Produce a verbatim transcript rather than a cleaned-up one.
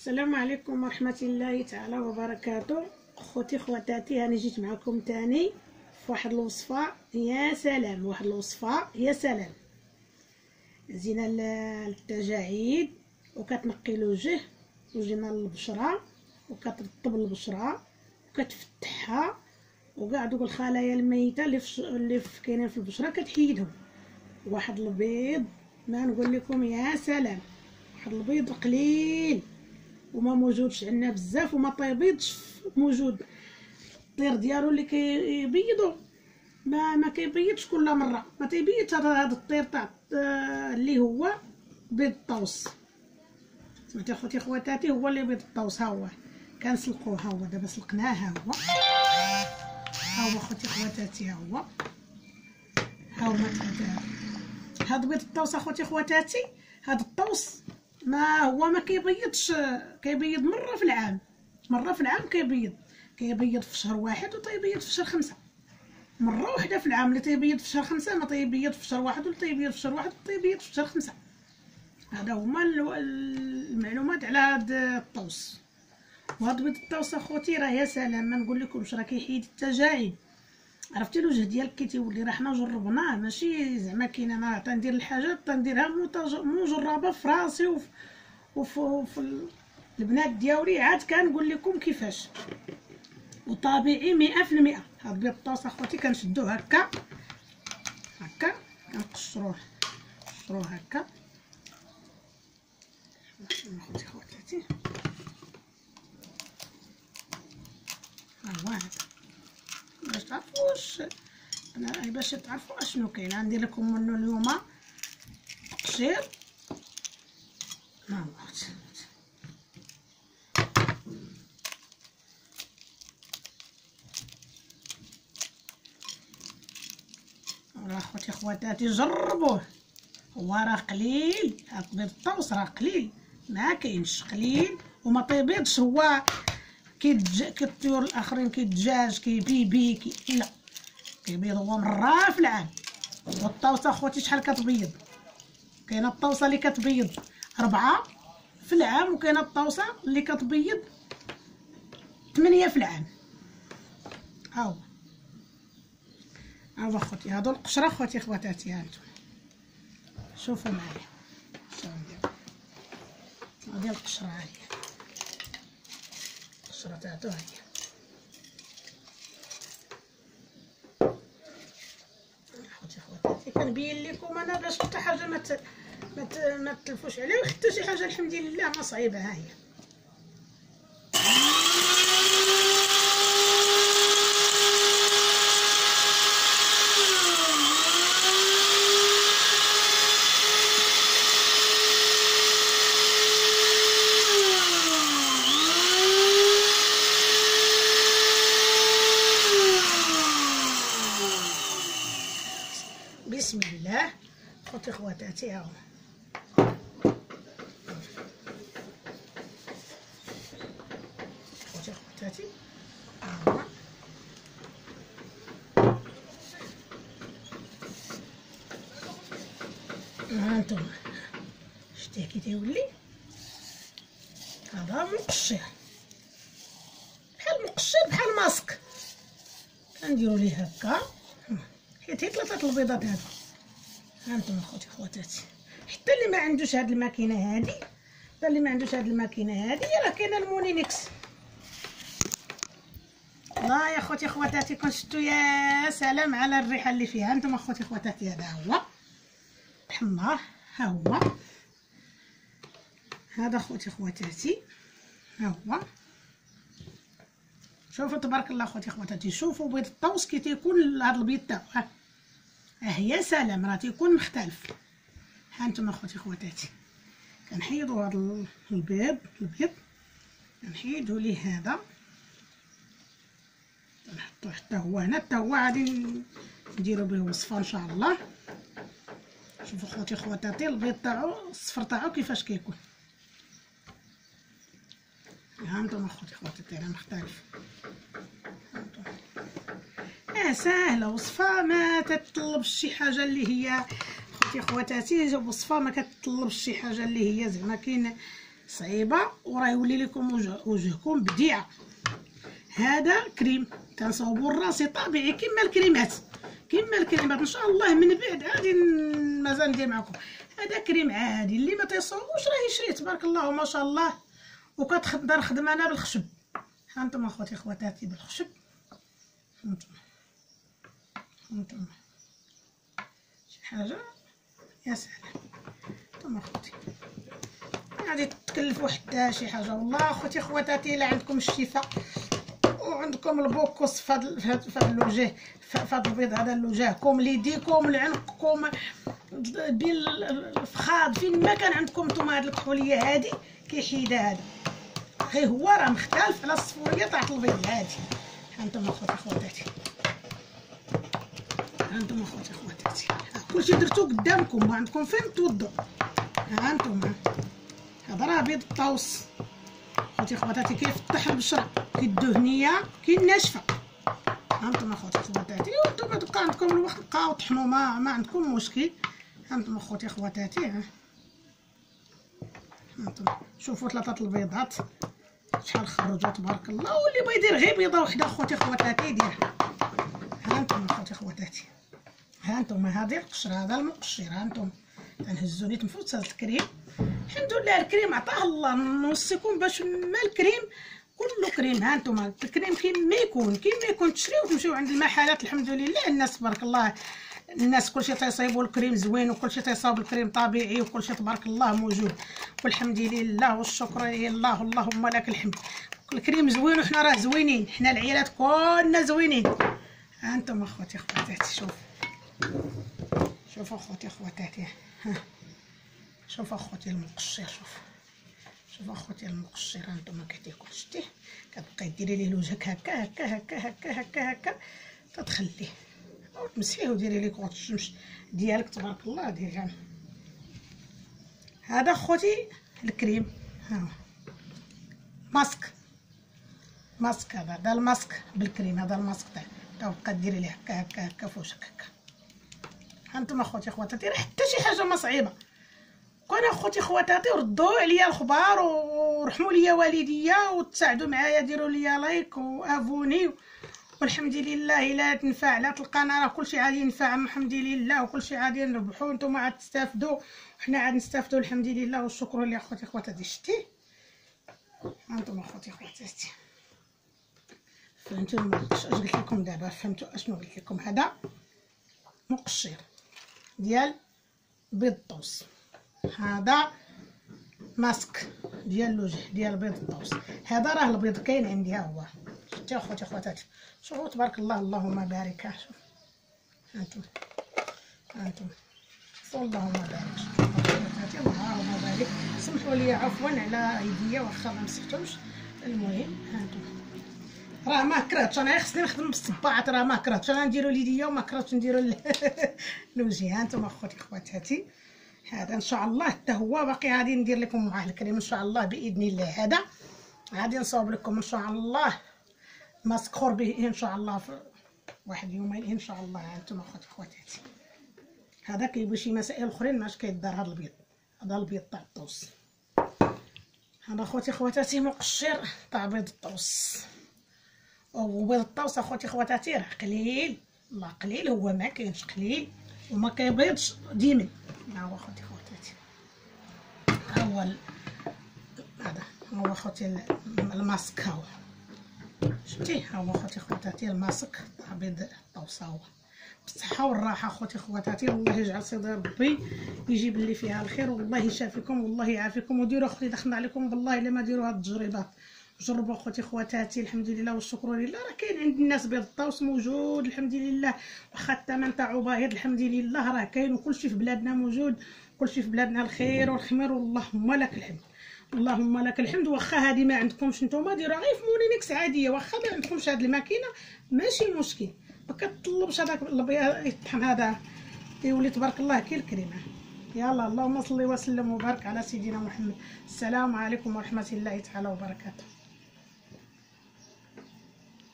السلام عليكم ورحمة الله تعالى وبركاته. اخوتي خواتاتي، هاني جيت معكم تاني في واحد الوصفة. يا سلام، واحد الوصفة يا سلام، زينة للتجاعيد وكتنقي الوجه وزينة للبشرة وكترطب البشرة وكتفتحها، وكاع دوك الخلايا الميتة اللي في اللي في كاينين في البشرة كتحيدهم. واحد البيض ما نقول لكم يا سلام، واحد البيض قليل وما موجودش عندنا بزاف وما طيبيضش، موجود الطير ديالو اللي كيبيضوا ما ما كيبيضش كل مره، ما تيبيض هذا الطير تاع اللي هو بيض الطوس. سمعتي اخوتي خواتاتي، هو اللي بيض الطوس. ها هو كنسلقوه، ها هو دابا سلقناه، ها هو ها هو اخوتي خواتاتي، ها هو ها هو هذا بيض الطوس اخوتي خواتاتي. هذا الطوس ما هو ما كيبيضش، كيبيض مره في العام، مره في العام كيبيض كيبيض في شهر واحد وتيبيض في شهر خمسة. مره واحده في العام اللي تيبيض في شهر خمسة ما تيبيض في شهر واحد، ولا تيبيض في شهر واحد وتيبيض في شهر خمسة. هذا هما المعلومات على هذا الطوس. وهذا بيض الطوس اخوتي راه يا سلام، ما نقول لكمش، راه كيحيد التجاعيد. عرفتي الوجه ديالك كي تيولي، راه حنا جربناه، ماشي زعما كاين انا تندير الحاجات تنديرها مجربه في راسي وفي وفي, وفي البنات ديالي، عاد كنقول لكم كيفاش، وطبيعي مئة في المئة. هاد بيض الطوس اخوتي كنشدوه هكا هكا، كنقشروه قشروه هكا اخوتي خواتاتي. ها هو هذا باش تعرفوا واش انا باش تعرفوا اشنو كاين. غندير لكم منه اليوم تقشير. ها هو راه اخوتي خواتاتي جربوه، هو راه قليل. هاد بيض الطوس راه قليل، ما كاينش قليل وما تيبيضش. هو كيتج كالطيور الاخرين كيتدجاج كيبيبي كي لا، كيبيض هو مره في العام. والطوسه اخوتي شحال كتبيض؟ كاينه الطوسه اللي كتبيض ربعة في العام، وكاينه الطوسه اللي كتبيض ثمانية في العام. ها هو ها هو اخوتي، هادو القشره اخوتي خواتاتي. ها انتم شوفوا معايا شنو ندير. هادي القشره، ها هي القشره تاعتو، ها هي اخوتي خواتاتي. كنبين لكم انا باش حتى حاجه ما ما ما تلفوش عليه، وحتى شي حاجه الحمد لله ما صعيبه. ها هي بسم الله اخوتي خواتاتي. ها هو اخوتي خواتاتي، ها هو ها انتم شتيه كي تيولي. هذا مقشر بحال مقشر بحال ماسك، كنديروا ليه هكا حيت هي ثلاثه البيضات هادو. ها انتم اخوتي خواتاتي، حتى اللي ما عندوش هاد الماكينه هادي، حتى اللي ما عندوش هاد الماكينه هادي راه كاينه المونينكس. الله يا اخوتي خواتاتي كون شفتوا يا سلام على الريحه اللي فيها. انتم اخوتي خواتاتي هذا هو حمار، ها هو هذا اخوتي خواتاتي، ها هو شوفوا تبارك الله اخوتي خواتاتي. شوفوا بيض الطوس كي تيكون هذا البيض تاعو، ها اه يا سلام، راه تيكون مختلف. ها انتم اخوتي خواتاتي كنحيدوا هذا البيض البيض كنحيدوا ليه هذا، نحطوه حتى هو هنا، حتى هو غادي نديرو به وصفه ان شاء الله. شوفوا اخوتي خواتاتي البيض تاعو الصفر تاعو كيفاش كيكون. ها انتم اخوتي خواتاتي راه مختلف. اه ساهله وصفه، ما تتطلبش شي حاجه اللي هي اخوتي خواتاتي، وصفه ما كتطلبش شي حاجه اللي هي زعما كاين صعيبه وراه يولي لكم وجه وجهكم بديعه. هذا كريم تنصوبوا الراسي طبيعي كما الكريمات كما الكريمات ان شاء الله. من بعد غادي مازال ندير معكم. هذا كريم عادي اللي ما تيصوبوش راه يشريه تبارك الله ما شاء الله. وكتقدر نخدم انا بالخشب. ها انتم اخوتي خواتاتي بالخشب. هانتم هانتم شي حاجه يا سلام. انتم اخوتي غادي تكلفوا حتى شي حاجه والله اخوتي خواتاتي. الا عندكم الشفاء وعندكم البوكوس فهاد فهاد الوجه فهاد البيض هذا لوجهكم ليديكم لعنقكم بالفخاذ فين ما كان عندكم نتوما. هاد الكحوليه هادي كيحيد هذا غير هو راه مختلف على الصفوريه تاع البيض العادي. هانتم اخوتي خواتاتي هانتم اخوتي خواتاتي كلشي درتو قدامكم ما عندكم فين توضوا. هانتم هذا راه بيض الطاوس اخوتي خواتاتي كيفتح البشره كيدهنيه كاين ناشفه. هانتم اخوتي خواتاتي وانتم تبقى عندكم الوقت بقاو طحنوا ما ما عندكم مشكل. هانتم اخوتي خواتاتي ها هانتم شوفوا ثلاثه البيضات شحال خرجوا تبارك الله. واللي بغى يدير غير بيضه وحده اخوتي خواتاتي يديرها. هانتم اخوتي خواتاتي هانتم هذه القشره هذا المقشر. هانتم تنهزو نيت مفوت هذا الكريم. الحمد لله الكريم عطاه الله نوصيكم باش ما الكريم كله كريم. هانتم الكريم كيما يكون كيما يكون تشريو وتمشيو عند المحلات. الحمد لله الناس تبارك الله الناس كلشي تيصايبوا الكريم زوين وكلشي تيصاوب الكريم طبيعي وكلشي تبارك الله موجود والحمد لله والشكر لله اللهم لك الحمد. الكريم زوين وحنا راه زوينين حنا العيالات كلنا زوينين. هانتم اخوتي خواتاتي شوف شوف اخوتي خواتاتي ها شوف اخوتي المقشر شوف شوف اخوتي المقشر. هانتوما كتاكل شتيه كتبقاي ديري ليه وجهك هكا هكا هكا هكا هكا هكا تتخليه وتمسحيه وديري ليه كوط الشمس ديالك تبارك الله ديريها. هذا اخوتي الكريم ها ماسك ماسك هذا هذا الماسك بالكريم. هذا الماسك تاع تبقى ديري ليه هكا هكا هكا في وجهك هكا. هانتوما اخوتي خواتاتي راه حتى شي حاجه ما صعيبه. كون اخوتي خواتاتي ردوا عليا الخبار ورحموا ليا والديا وتساعدوا معايا ديروا ليا لايك وافوني والحمد لله. الا تنفع لا القناه راه كلشي عادي ينفع الحمد لله وكلشي عادي نربحوا نتوما عاد تستافدوا وحنا عاد نستافدوا الحمد لله والشكر لله اخوتي خواتاتي. شتي هانتوما اخوتي خواتاتي فهمتوا اش قلت لكم دابا فهمتوا اشنو قلت لكم. هذا مقشر ديال بيض الطوس. هذا ماسك ديال الوجه ديال بيض الطوس. هذا راه البيض كاين عندي ها هو. شتي اخوتي خواتاتي شوفوا تبارك الله اللهم بارك. ها شوف هانتم هانتم اللهم بارك خواتاتي اللهم بارك. سمحوا لي عفوا على ايديا واخا ما مسحتهمش. المهم هانتم راه ما كرهتش انا خصني نخدم بالصباعات راه ما كرهتش انا نديرو ليديا وما كرهتش نديرو لوجهي. هانتم اخوتي خواتاتي هذا ان شاء الله حتى هو باقي غادي ندير لكم معاه الكريم ان شاء الله باذن الله. هذا غادي نصاوب لكم ان شاء الله مسكور به ان شاء الله في واحد يومين ان شاء الله. هانتم اخوتي خواتاتي هذا كيبغي شي مسائل اخرين ماش كيدار هذا البيض. هذا البيض تاع الطوس. هذا اخوتي خواتاتي مقشر تاع بيض الطوس. وبيض الطوس اخوتي خواتاتي راه قليل الله قليل هو ما كاينش قليل وما كيبيضش ديما. ها هو اخوتي خواتاتي ها هو هذا هو اخوتي الماسك. ها هو شتي ها هو اخوتي خواتاتي الماسك تاع بيض الطوس. ها هو بالصحه والراحه اخوتي خواتاتي. والله يجعل صدر ربي يجيب اللي فيها الخير والله يشافيكم والله يعافيكم. وديروا اختي دخلنا عليكم بالله الا ما ديروا هاد التجربات جربوا اخوتي خواتاتي الحمد لله والشكر لله. راه كاين عند الناس بيض الطاوس موجود الحمد لله واخا الثمن تاعو باهظ الحمد لله راه كاين وكلشي في بلادنا موجود. كلشي في بلادنا الخير والخمير واللهم لك الحمد اللهم لك الحمد. واخا هذه ما عندكمش نتوما ديروها غير في مولينكس عاديه. واخا ما عندكمش هذه الماكينه ماشي مشكل ما كتطلبش هذاك الابيض يطحن هذا يولي تبارك الله كي الكريمه. يلا اللهم صل وسلم وبارك على سيدنا محمد. السلام عليكم ورحمه الله تعالى وبركاته.